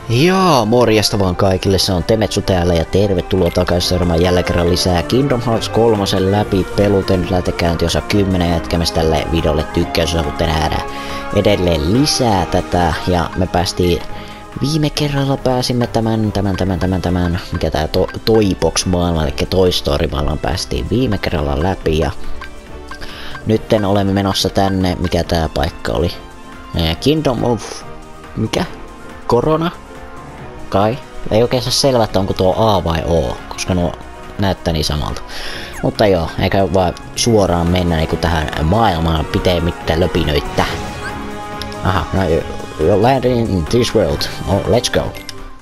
Joo, morjesta vaan kaikille, se on Temetsu täällä ja tervetuloa takaisin seuraamaan jälleen kerran lisää Kingdom Hearts 3 läpi peluten lätekäynti osa 10 jätkämässä tälle videolle tykkäys, jos haluatte nähdä edelleen lisää tätä ja me päästiin viime kerralla pääsimme tämän mikä tää Toybox maailma eli Toy Story maailman päästiin viime kerralla läpi ja nytten olemme menossa tänne, mikä tää paikka oli? Kingdom of... mikä? Corona? Kai? Ei oikein saa selvää, että onko tuo A vai O, koska nuo näyttää niin samalta. Mutta joo, eikä vaan suoraan mennä niinku tähän maailmaan pitemmittä löpinöitä. Aha, no you're landing in this world. Oh, let's go.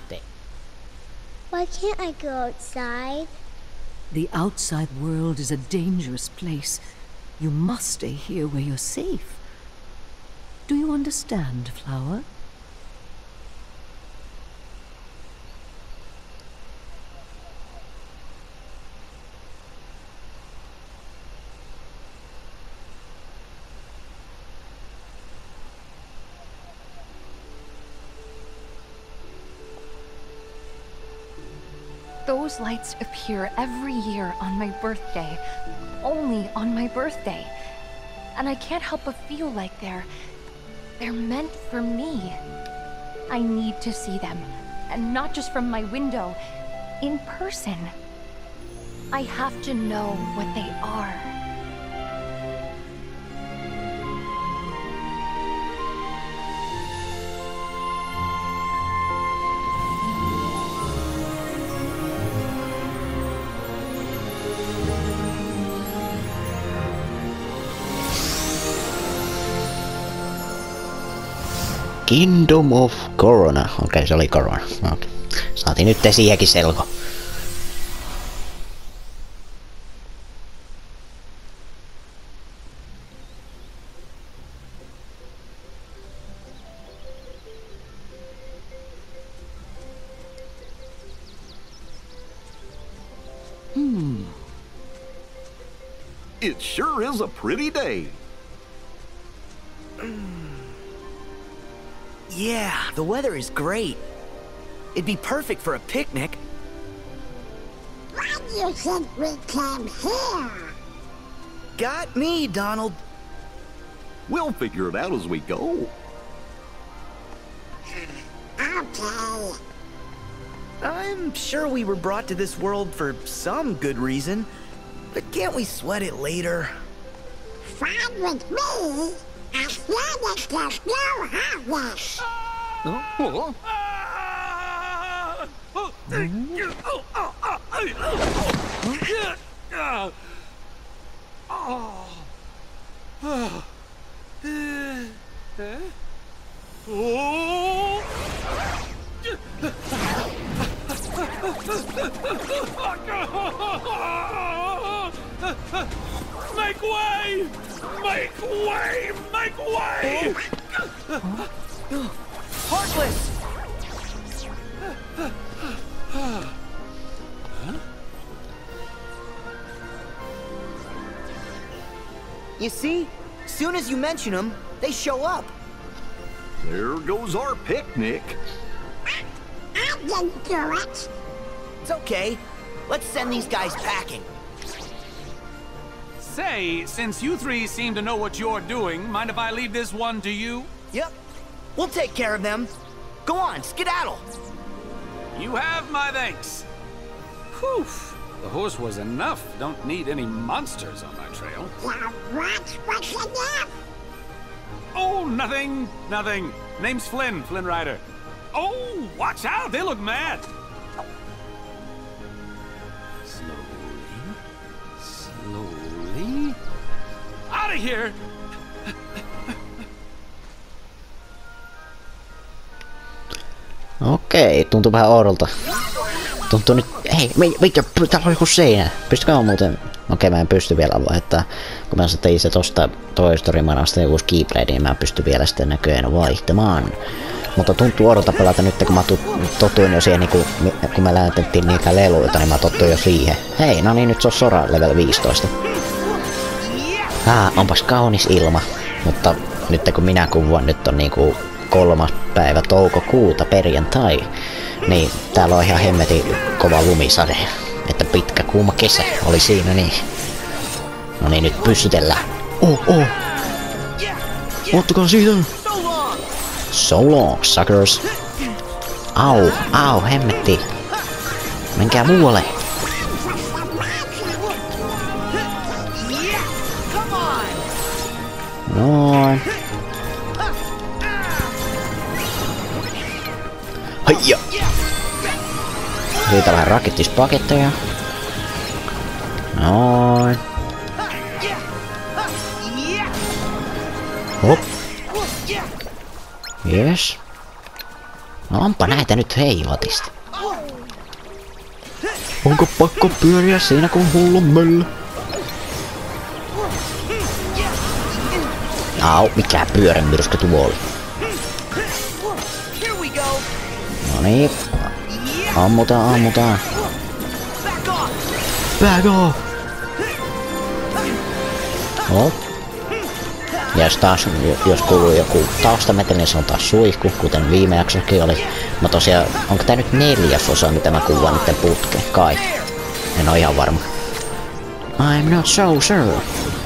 Why can't I go outside? The outside world is a dangerous place. You must stay here where you're safe. Do you understand, Flower? Those lights appear every year on my birthday. Only on my birthday. And I can't help but feel like they're meant for me. I need to see them. And not just from my window. In person. I have to know what they are. Kingdom of Corona. Okei, se oli Corona. Okei. Saatiin nyt siihenkin selko. It sure is a pretty day. Yeah, the weather is great. It'd be perfect for a picnic. Why do you think we came here? Got me, Donald. We'll figure it out as we go. Okay. I'm sure we were brought to this world for some good reason, but can't we sweat it later? Fine with me, as long as there's no harvest. Make way! Make way! Make way! Heartless! You see? Soon as you mention them, they show up. There goes our picnic. I didn't do it. It's okay. Let's send these guys packing. Say, since you three seem to know what you're doing, mind if I leave this one to you? Yep. We'll take care of them. Go on, skedaddle. You have my thanks. Whew. The horse was enough. Don't need any monsters on my trail. Now what was enough? Oh, nothing. Nothing. Name's Flynn, Flynn Rider. Oh, watch out. They look mad. Slowly. Out of here! Okei, tuntuu vähän oudolta. Tuntuu nyt... Hei, mikä? Täällä on joku seinä. Pystykö muuten... Okei, mä en pysty vielä vaihtaa. Kun mä tein se tosta Toy Story manasta joku Keyblade, niin mä pystyn vielä sitten näköjään vaihtamaan. Mutta tuntuu oudolta pelata nyt, kun mä totuin jo siihen, niin kun me lähetettiin niitä leluita, niin mä tottuin jo siihen. Hei, no niin, nyt se on Sora level 15. Onpas kaunis ilma. Mutta nyt kun minä kuvaan, nyt on niinku 3. päivä toukokuuta perjantai. Niin täällä on ihan hemmetin kova lumisade. Että pitkä kuuma kesä oli siinä niin. No niin, nyt pysytellään. Ottakaa siitä! So long, suckers! Au, hemmetti! Menkää muualle! Noin. Haija! Siitä vähän rakettispaketteja. Noin. Hop. Yes. No onpa näitä nyt heivatisti. Onko pakko pyöriä siinä kun hullu möllä? Au, mikä pyörämyrsky tuo oli? Noniin. Ammutaan. Back off! Hop. Ja jos kuuluu joku taustameteli, niin se on taas suihku, kuten viime jaksokin oli. Mä tosiaan, onko tää nyt 4. osa, mitä mä kuvaan niitten putkeen? Kai. En oo ihan varma. I'm not so sure.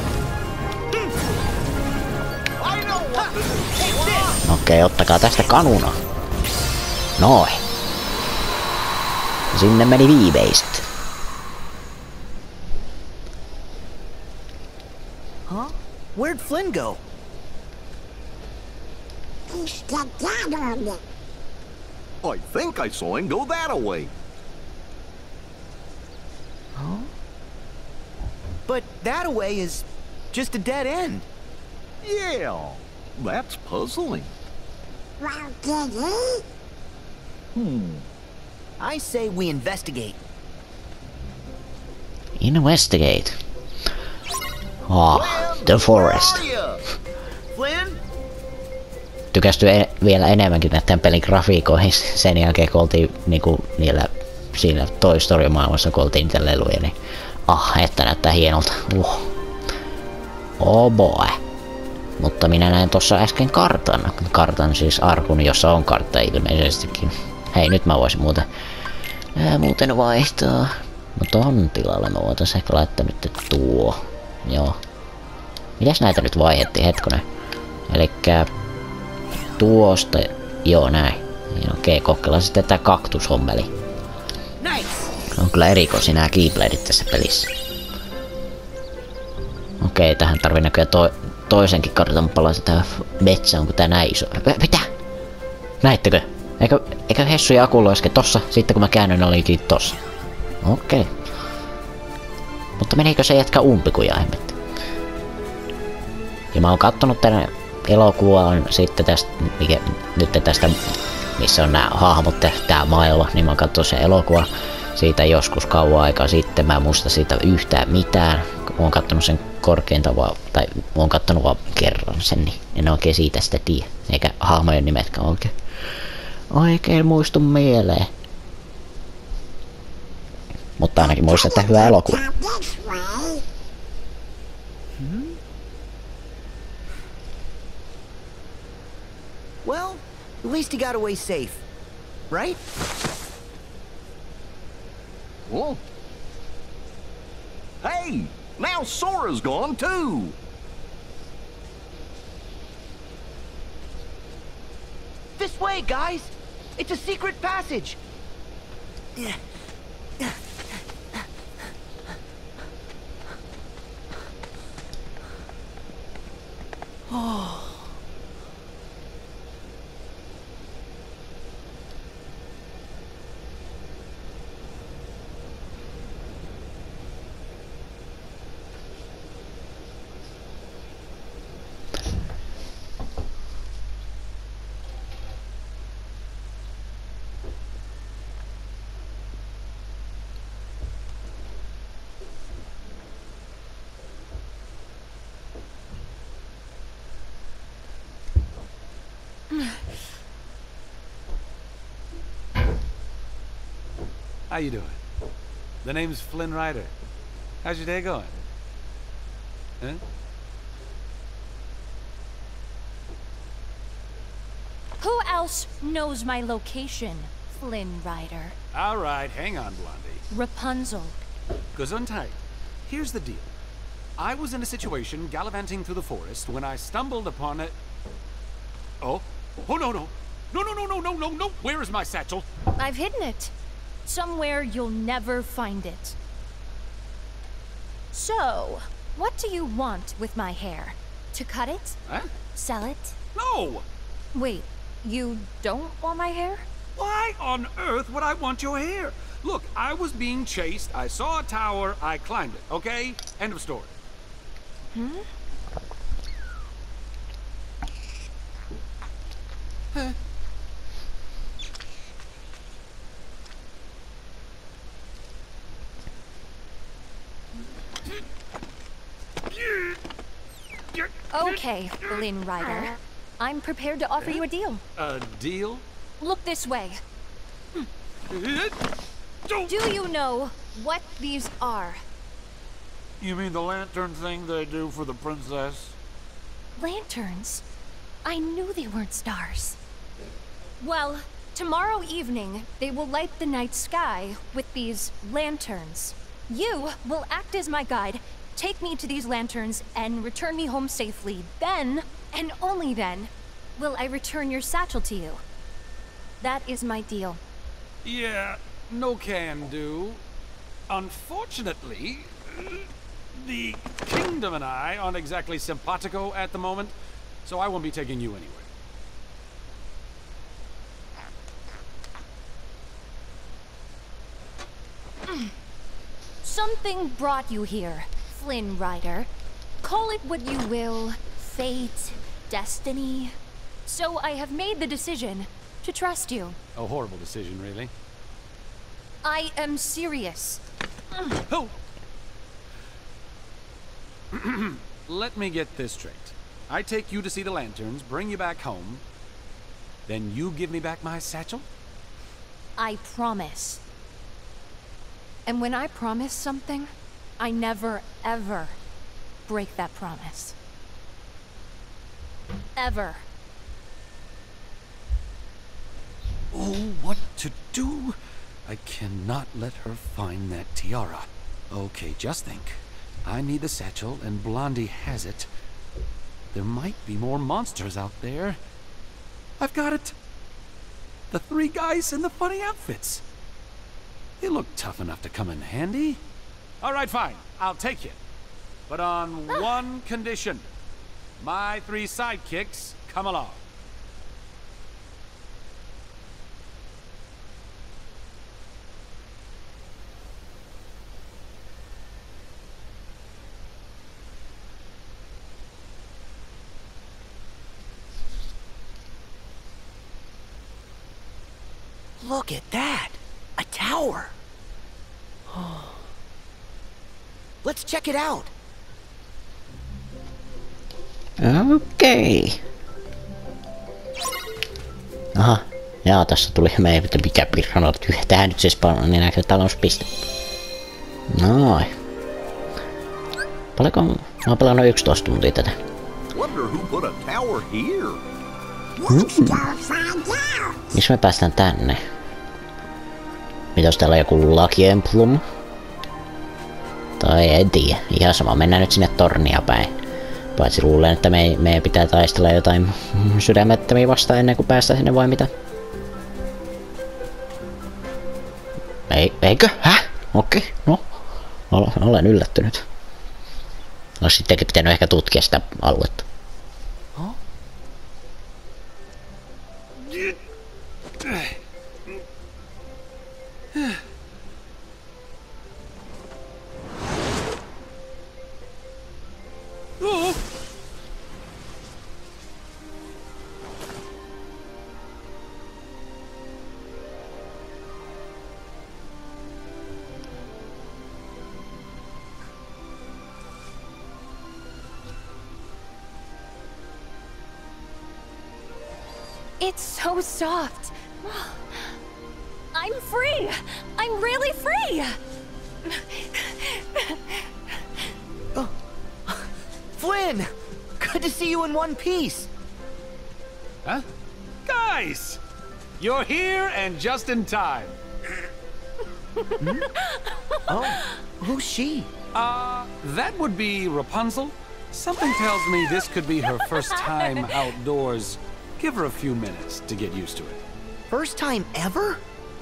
Okei, ottakaa tästä kanuna. Noin. Sinne meni viimeiset. Huh? Where'd Flynn go? He's skedaddled. I think I saw him go that away. Huh? But that away is just a dead end. Yeah, that's puzzling. Well, did he? I say we investigate. Investigate. The forest. Flynn? Tykästyi vielä enemmänkin näiden pelin grafiikoihin sen jälkeen, kun oltiin niinku niillä siinä Toy Story maailmassa, kun oltiin niitä leluja, niin että näyttää hienolta. Oh boy. Mutta minä näin tossa äsken kartan siis arkun, jossa on kartta ilmeisestikin. Hei, nyt mä voisin muuten vaihtaa. No ton tilalle mä voitais ehkä laittaa nyt tuo. Joo. Mitäs näitä nyt vaihdettiin, hetkonen? Elikkä tuosta, joo näin. Okei, kokeillaan sitten tää kaktushommeli. On kyllä erikoisia nää keybladeit tässä pelissä. Okei, tähän tarvii näköjään toisenkin kartan palasen tää metsä, onko tää näin iso? Mitä? Näittekö? Eikö Hessu ja Aku loiske tossa, sitten kun mä käännyn olikin tossa? Okei. Mutta menikö se jätkä umpikuja hemmetti? Ja mä oon kattonut tänne elokuvan sitten tästä, nyt tästä, missä on nää hahmot, tää maailma, niin mä oon kattonut sen elokuva siitä joskus kauan aikaa sitten. Mä en muista siitä yhtään mitään. Oon kattonut sen korkeinta vaan, tai oon kattonut vaan kerran sen, niin en oikein siitä sitä tiedä. Eikä hahmojen nimetkään oikein muistu mieleen. Mutta ainakin muistan, että hyvä elokuva. Well, at least he got away safe, right? Whoa. Hey, now Sora's gone too. This way, guys! It's a secret passage! Oh. How you doing? The name's Flynn Rider. How's your day going? Huh? else knows my location, Flynn Rider? All right, hang on, Blondie. Rapunzel. Gesundheit. Here's the deal. I was in a situation gallivanting through the forest when I stumbled upon a... Oh? Oh, no, no. No, no, no, no, no, no, no. Where is my satchel? I've hidden it. Somewhere you'll never find it. So, what do you want with my hair? To cut it? Huh? Sell it? No! Wait, you don't want my hair? Why on earth would I want your hair? Look, I was being chased, I saw a tower, I climbed it, okay? End of story. Hmm? Huh? Okay, Flynn Rider. I'm prepared to offer you a deal. A deal? Look this way. Don't... Do you know what these are? You mean the lantern thing they do for the princess? Lanterns? I knew they weren't stars. Well, tomorrow evening, they will light the night sky with these lanterns. You will act as my guide, take me to these lanterns, and return me home safely. Then, and only then, will I return your satchel to you. That is my deal. Yeah, no can do. Unfortunately, the kingdom and I aren't exactly simpatico at the moment, so I won't be taking you anywhere. Something brought you here, Flynn Rider. Call it what you will, fate, destiny. So I have made the decision to trust you. A horrible decision, really. I am serious. Oh! Let me get this straight. I take you to see the lanterns, bring you back home, then you give me back my satchel? I promise. And when I promise something, I never, ever break that promise. Ever. Oh, what to do? I cannot let her find that tiara. Okay, just think. I need the satchel, and Blondie has it. There might be more monsters out there. I've got it! The three guys in the funny outfits. They look tough enough to come in handy. All right, fine. I'll take it. But on one condition. My three sidekicks come along. Look at that! A tower! Let's check it out! Okei. Aha. Jaa, tässä tuli mikä pirhana. Tähän nyt se spawnaa, niin näkö talouspiste. Noin. Paljonko? Mä oon pelannut 11 tuntia tätä. Wonder who put a tower here? Let's go find out. Missä me päästään tänne? Mitäs täällä on joku Lucky Emblem? Tai en tiedä. Ihan sama, mennään nyt sinne tornia päin. Paitsi luulen, että meidän pitää taistella jotain sydämettömiä vastaan ennen kuin päästään sinne vai mitä? Eikö? Häh? Okei, no. Olen yllättynyt. Olisi sittenkin pitänyt ehkä tutkia sitä aluetta. Oh! It's so soft. I'm free! I'm really free! Flynn! Good to see you in one piece! Huh? Nice! You're here and just in time. Oh, who's she? That would be Rapunzel. Something tells me this could be her first time outdoors. Give her a few minutes to get used to it. First time ever?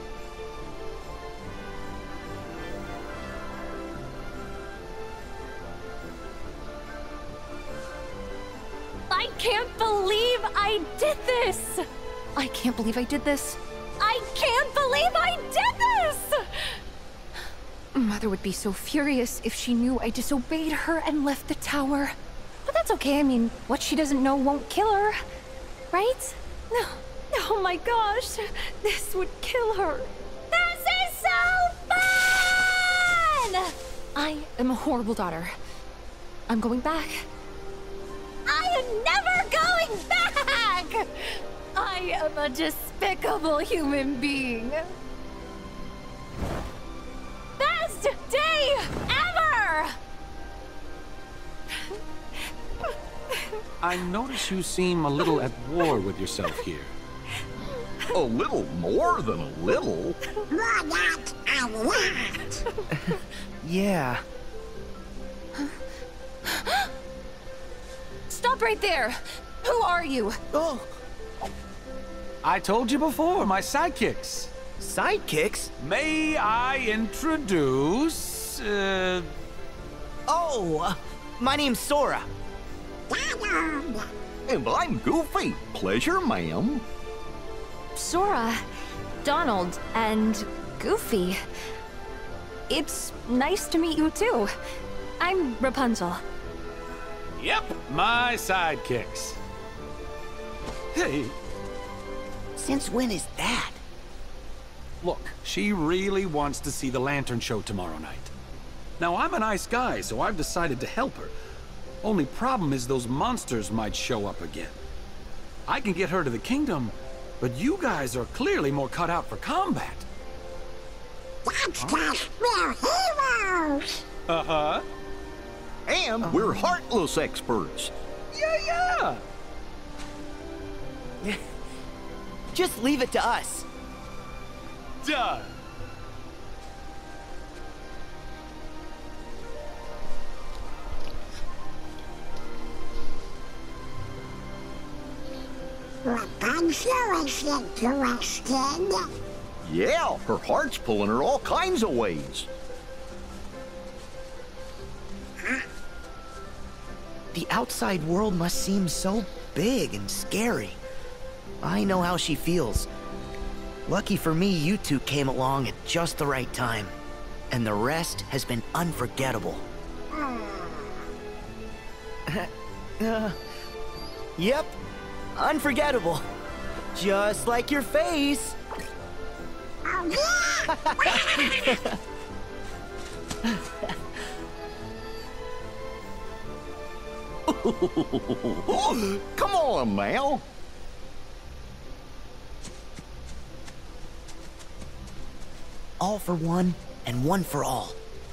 I can't believe I did this! I can't believe I did this. I can't believe I did this! Mother would be so furious if she knew I disobeyed her and left the tower. But that's okay, I mean, what she doesn't know won't kill her. Right? No. Oh my gosh, this would kill her. This is so fun! I am a horrible daughter. I'm going back. I am never going back! I am a despicable human being. Best day ever! I notice you seem a little at war with yourself here. A little more than a little. More not a lot. Yeah. Stop right there! Who are you? Oh, I told you before, my sidekicks. sidekicks? May I introduce... My name's Sora. Donald. And I'm Goofy. Pleasure, ma'am. Sora, Donald, and Goofy. It's nice to meet you too. I'm Rapunzel. Yep, my sidekicks. Hey, Since when is that? look, she really wants to see the lantern show tomorrow night. Now, I'm a nice guy, so I've decided to help her. Only problem is those monsters might show up again. I can get her to the kingdom, but you guys are clearly more cut out for combat. That's 'cause we're heroes. Uh-huh. And we're heartless experts. Yeah! Just leave it to us. Done. Rapunzel is interested. Yeah, her heart's pulling her all kinds of ways. The outside world must seem so big and scary. I know how she feels. Lucky for me, you two came along at just the right time. And the rest has been unforgettable. Yep, unforgettable. Just like your face. Oh, yeah. Come on now. All for one and one for all.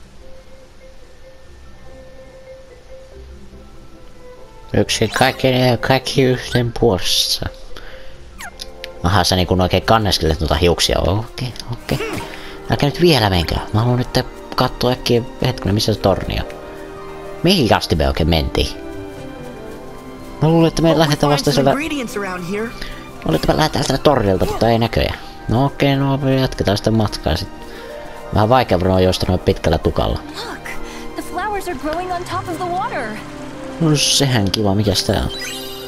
Yksi kaikki yhteen puolessa. Aha, sä niin kun oikein kanneskelet noita hiuksia. Okei. Älkää nyt vielä menkää. Mä haluan nyt katsoa äkkiä hetkinen, missä se torni on. Mihin asti me oikein mentiin? Mä luulen, että me lähdetään vasta sieltä... Mä luulen, että me lähdetään sieltä tornilta, mutta ei näköjään. No okei, no jatketaan sitten matkaa sitten. Vähän vaikea varmaan juosta noin pitkällä tukalla. Look, the flowers are growing on top of the water. No sehän kiva, mikäs tää on?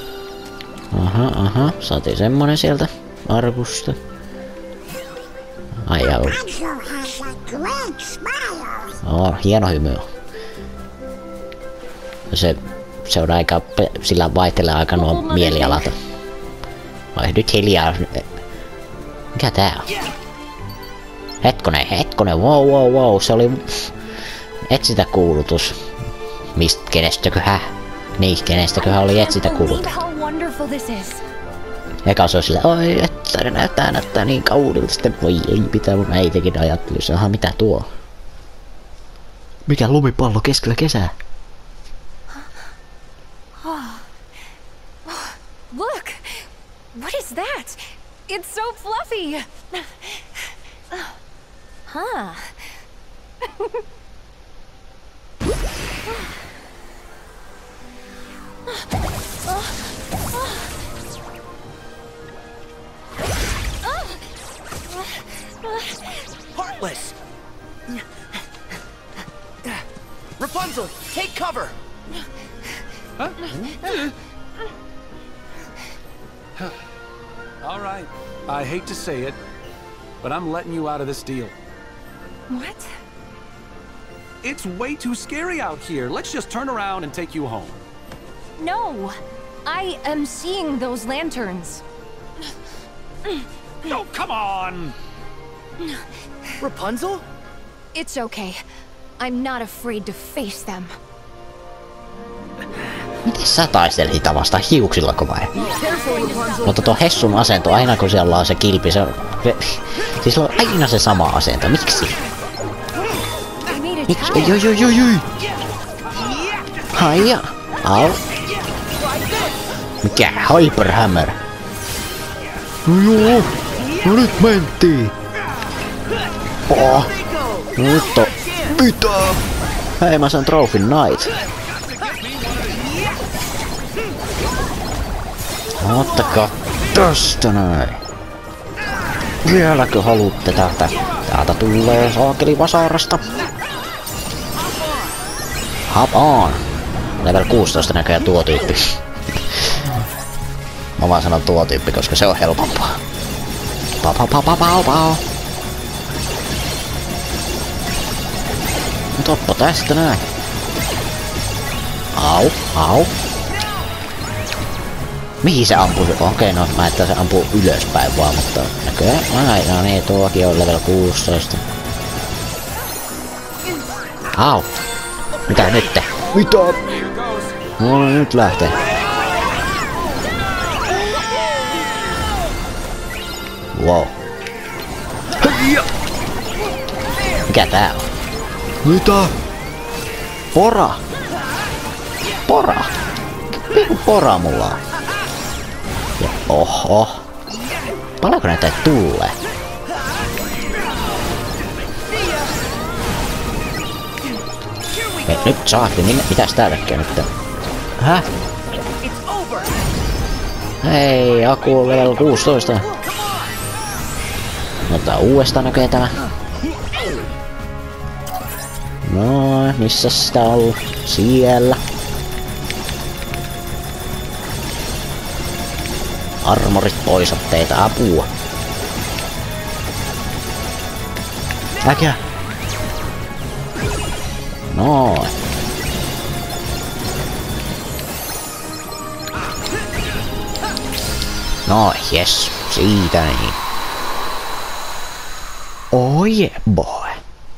Aha, saatiin semmonen sieltä arkusta. Ai jaa. Rapunzel has a great smile. Hieno hymy on. Se on aika, sillä vaihtelee aika nuo mielialat. Vai nyt hiljaa. Mikä tää on? Hetkonen, wow, se oli etsintäkuulutus. Kenestäköhän? Niin, kenestäköhän oli etsintäkuulutus. Eka se on silleen, oi, että näyttää niin kaunilta. Sitten voi ei, mitä mun äitikin ajatteli. Aha, mitä tuo? Mikä lumipallo keskellä kesää? Look! What is that? It's so fluffy! Huh. Heartless! Rapunzel, take cover! All right. I hate to say it, but I'm letting you out of this deal. What? It's way too scary out here. Let's just turn around and take you home. No! I am seeing those lanterns. Oh, come on! Rapunzel? It's okay. I'm not afraid to face them. Miten sä taistelit niitä vastaan hiuksillako vai? Mutta tuo Hessun asento, aina kun siellä on se kilpi, se on... Siis on aina se sama asento, miksi? Miksi? Oi. Haija. Au. Mikä? Hyperhammer. Joo. No nyt mentiin. Oh. Nyt on... Mitä? Hei, mä saan Trophy Knight. Ottakaa tosta noin. Vieläkö haluatte täältä? Täältä tulee saakeli vasarasta. Hop on. Level 16 näköjään tuo tyyppi. Mä vaan sanon tuo tyyppi, koska se on helpompaa. Pau. Toppa tästä näin. Au. Mihin se ampuu? Okei, no mä että se ampuu ylöspäin vaan, mutta näköjään. No niin, tuokin on level 16. Au. Mitä nyt? Mitä? No nyt lähtee. Wow. Mikä tää on? Mitä? Pora! Miku pora mulla on? Ja oho. Paljonko näitä tulee? Nyt saatiin, mitäs tää tekee nyt? Häh? Hei, aku on level 16. Otetaan uudestaan näköjään tämä. No, missä sitä on ollut? Siellä. Armorit poisotteita, apua. Äkää. Noin. No, jes, siitä niin. Oh yeah, boy.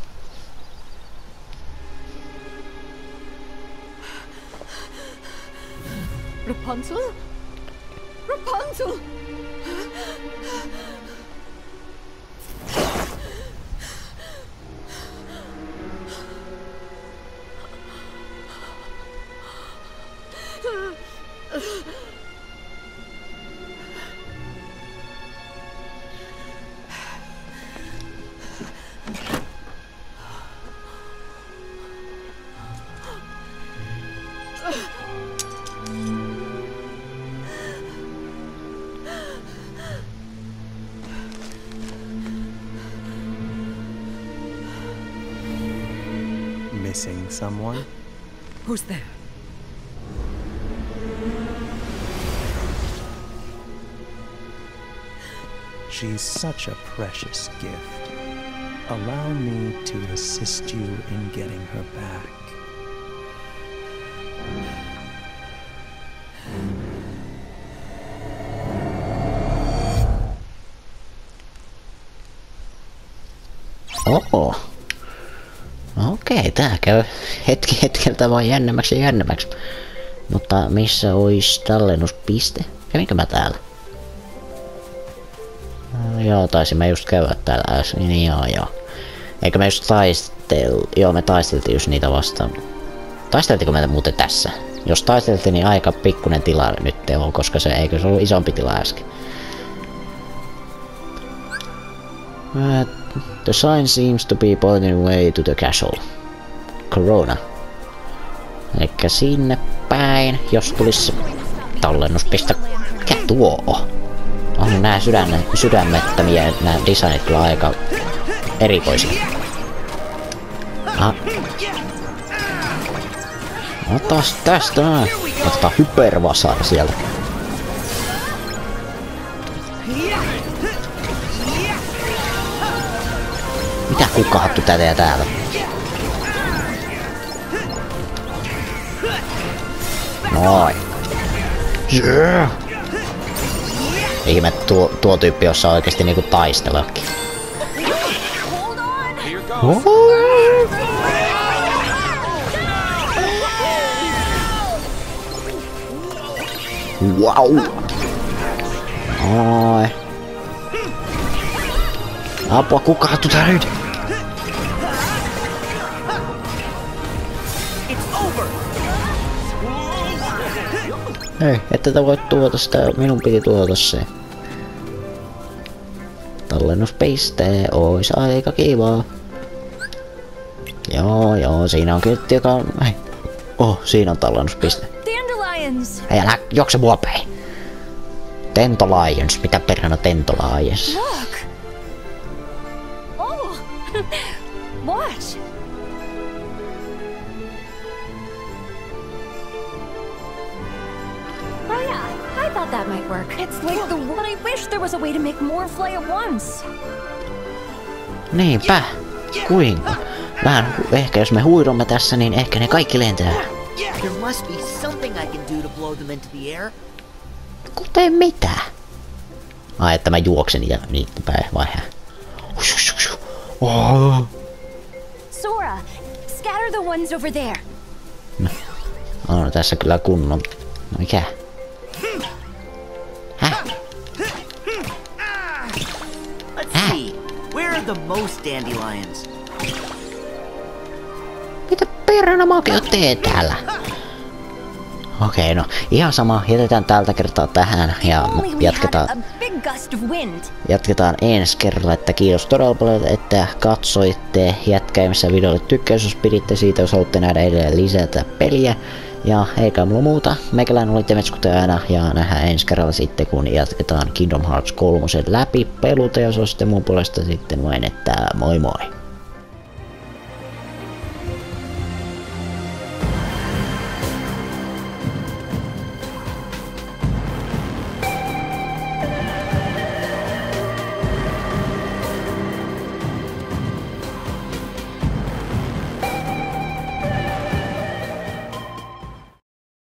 Rapunzel? Rapunzel! Missing someone? Who's there? She's such a precious gift. Allow me to assist you in getting her back. Oho. Okei, tää käy hetkeltä vaan jännemmäksi ja jännemmäksi. Mutta missä ois tallennuspiste? Kävinkö mä täällä? No, joo, taisimme just käydä täällä äsken. Niin joo. Eikö me just Joo, me taisteltiin just niitä vastaan. Taisteltiko me muuten tässä? Jos taisteltiin, niin aika pikkunen tila nyt on, koska se eikö se ollut isompi tila äsken. The sign seems to be pointing way to the castle. Corona. Elikkä sinne päin, jos tulisi se tallennuspiste. Mikä tuo on? On nää sydämettömiä, nää designit kyllä aika erikoisia. Aha. Otas tästä näin. Otetaan hypervasara sieltä. Mitä kukkahattu tätä ja täällä? Noin. Yeah. Ihme tuo tyyppi osaa oikeesti niinku taistellakin. Wow. Oi. Apua, kukkahattu tää nyt? Hei, ette te voi tuota sitä, minun piti tuota se. Tallennuspiste, ois aika kivaa. Joo, siinä on kytti, joka on... Hei. Oh, siinä on tallennuspiste. Dandelions! Hei, älä juokse mua päin. Tentolions, mitä perhana Tentolions? Look! Oh! Watch! Oh yeah, I thought that might work. It's like the one. I wish there was a way to make more fly at once. Niinpä. Kuinka? Vähän, ehkä jos me huidomme tässä, niin ehkä ne kaikki lentää. There must be something I can do to blow them into the air. Kuten mitä? Ai, että mä juoksen niitä päin, vai hä? Oh. Sora, scatter the ones over there. No, tässä kyllä kunnon... Mikä? Häh? Let's see. Where are the most dandelions? Mitä perhana makea teet täällä? Okei, no ihan sama. Jätetään tältä kertaa tähän ja jatketaan ensi kerralla, että kiitos todella paljon, että katsoitte. Jätkäimässä videolle tykkäys, jos piditte siitä, jos haluatte nähdä edelleen lisätä peliä. Ja eikä mulla muuta. Meikäläinen oli Temetskutaajana ja nähdään ensi kerralla sitten, kun jatketaan Kingdom Hearts 3 läpi peluta, ja se on sitten mun puolesta sitten vain, että moi moi.